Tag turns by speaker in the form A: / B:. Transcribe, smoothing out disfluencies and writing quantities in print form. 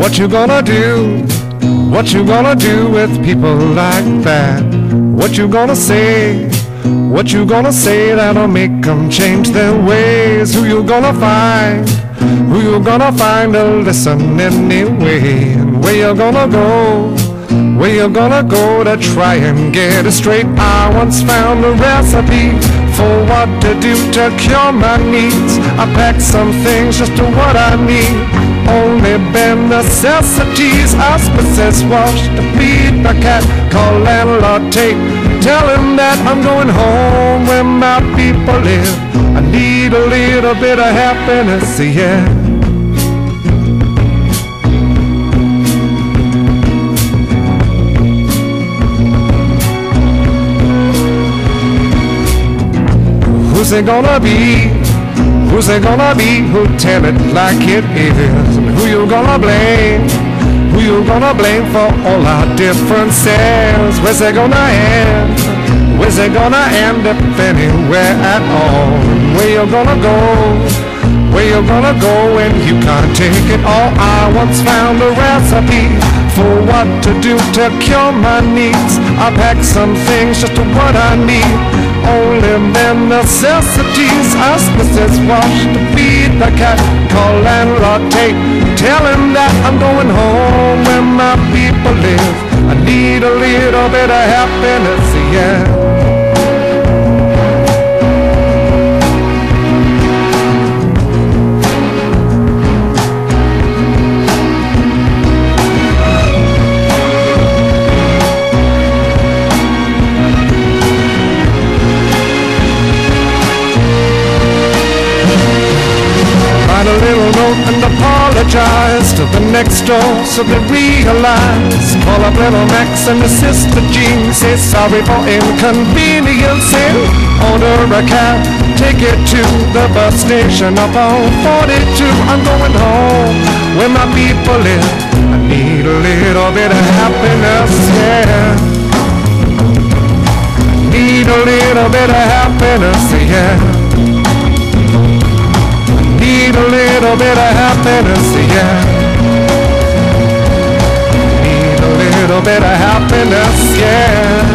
A: What you gonna do? What you gonna do with people like that? What you gonna say? What you gonna say that'll make them change their ways? Who you gonna find? Who you gonna find to listen anyway? And where you gonna go? Where you gonna go to try and get it straight? I once found a recipe for what to do to cure my needs. I packed some things just to what I need, only bare necessities. Auspices wash to feed the cat, call landlord tape, tell him that I'm going home where my people live. I need a little bit of happiness, yeah. Who's it gonna be? Who's it gonna be? Who'll tell it like it is? And who you gonna blame? Who you gonna blame for all our differences? Where's it gonna end? Where's it gonna end if anywhere at all? And where you gonna go? Where you gonna go when you can't take it all? I once found a recipe for what to do to cure my needs. I packed some things just to what I need, only bare necessities. Auspices wash to feed the cat, call landlord tape, tell him that I'm going home where my people live. I need a little bit of happiness, yeah. Write a little note and apologize to the next door so they realize. Call up little Max and his sister Jean, say sorry for inconvenience, and order a cab, take it to the bus station up on 42. I'm going home where my people live. I need a little bit of happiness, yeah. Need a little bit of happiness, yeah. Need a little bit of happiness, yeah. Need a little bit of happiness, yeah.